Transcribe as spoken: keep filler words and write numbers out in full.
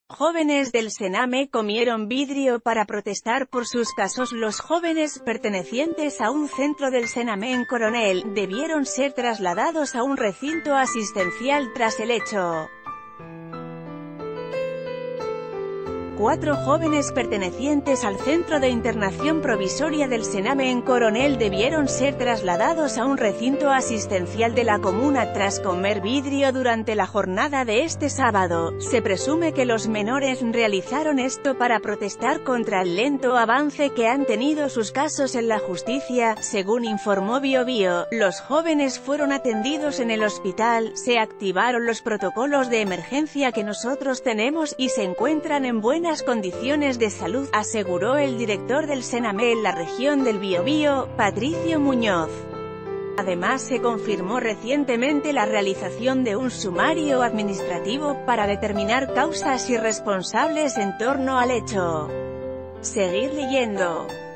Jóvenes del Sename comieron vidrio para protestar por sus casos. Los jóvenes pertenecientes a un centro del Sename en Coronel debieron ser trasladados a un recinto asistencial tras el hecho. Cuatro jóvenes pertenecientes al Centro de Internación Provisoria del Sename en Coronel debieron ser trasladados a un recinto asistencial de la comuna tras comer vidrio durante la jornada de este sábado. Se presume que los menores realizaron esto para protestar contra el lento avance que han tenido sus casos en la justicia, según informó BioBio. Los jóvenes fueron atendidos en el hospital, se activaron los protocolos de emergencia que nosotros tenemos y se encuentran en buena condiciones de salud, aseguró el director del Sename en la región del Biobío, Patricio Muñoz. Además se confirmó recientemente la realización de un sumario administrativo para determinar causas y responsables en torno al hecho. Seguir leyendo.